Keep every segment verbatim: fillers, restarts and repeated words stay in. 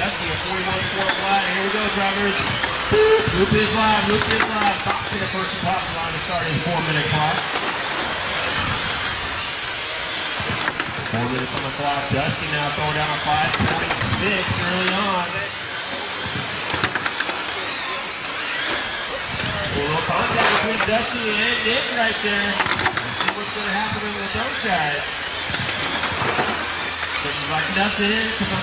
Dusty, a forty-one four flat. Here we go, drivers. Loop is live, loop is live. Top to the first top line to start his four-minute clock. Four minutes on the clock. Dusty now throwing down a five point six early on. A little contact between Dusty and Nick right there. Let's see what's going to happen with those guys. Looks like nothing.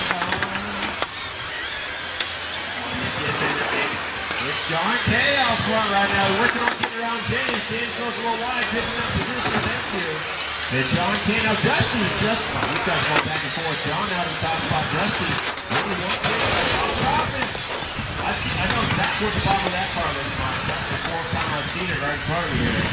It's John K out front right now. Working on getting around James. James goes a little wide, picking up position with them two. Then John K now Dusty. Just, oh, these guys go back and forth. John out of the top spot. Dusty. Only one kick. I, I know exactly what the bottom of that car looks like. That's the fourth time I've seen it right in front of me here.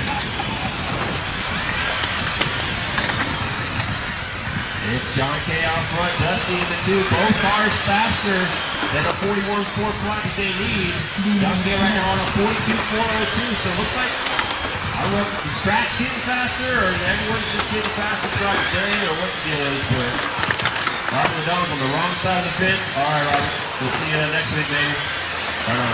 It's John K out front, Dusty in the two. Both cars faster than a forty-one four flat that they need. John K right now on a forty-two four oh two. So it looks like, I don't know if the track's getting faster or everyone's just getting faster throughout the day or what the deal is, but Robert McDonald's on the wrong side of the fence. All right, Robert. We'll see you next week, maybe. Right on.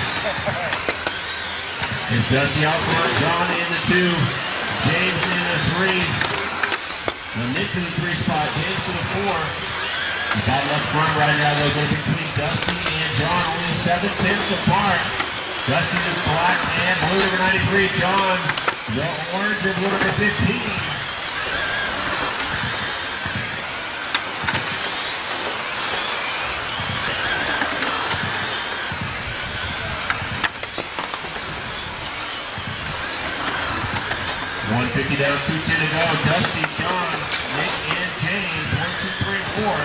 It's Dusty out front, John in the two, James in the three. Now Nick to the three spot, James to the four. The battle up front right now, though, goes between Dusty and John, only seven tenths apart. Dusty is black and blue number ninety-three. John, the orange and blue number fifteen. one fifty down, two ten to go. Dusty, John, Nick, and James. one, two, three, and four.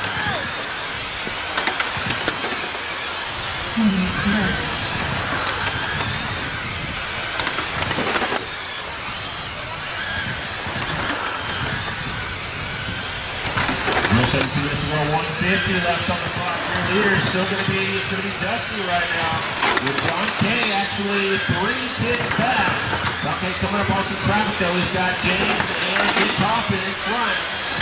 one fifty left on the clock. Your leader is still going to be, it's going to be Dusty right now. With John K actually three tenths back. John K coming up on some traffic though. He's got James and Nick Hoffman in front.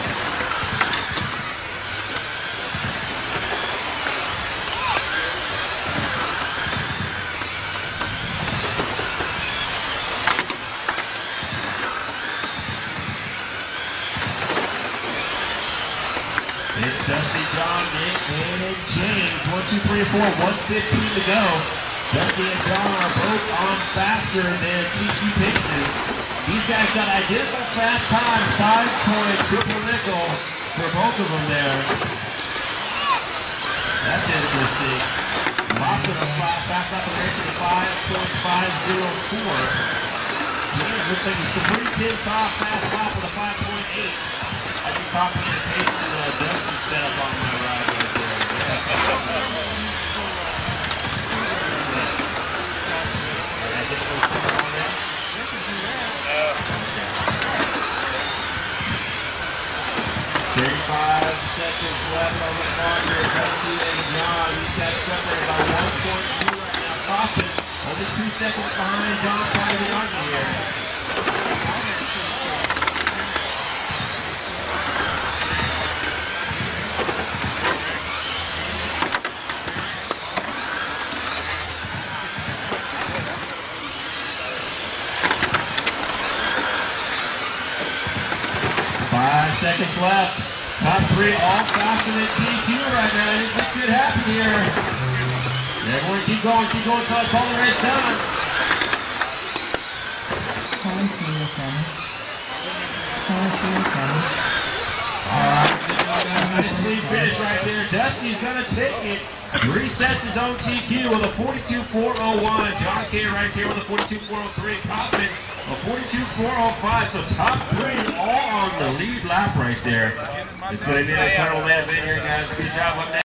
It's Dusty, John, Nick, and James. one, two, three, and four. one fifteen to go. Dusty and John are both on faster than T Q paces. These guys got identical fast times, five point triple nickel for both of them there. That's interesting. Lots of the five, fast operation of five point five oh four. James looks like he's pretty pissed off fast lap with a five point eight. I'd be copying and pasting the Dusty setup on my ride right there. thirty-five seconds left on the clock here. Dusty and John. These guys separated by one point two right now. Caution, only two seconds behind John trying to be on here. Five seconds left. Top three all faster than T Q right now. This could happen here. Everyone keep going, keep going until I call the race done. Alright, nice lead finish right there. Dusty's gonna take it. Resets his own T Q with a forty-two four oh one. John K right here with a forty-two four oh three. Kaufman a forty-two four oh five. So top three all on the lead lap right there. It's going to be an incredible main event here, guys. Good job up there.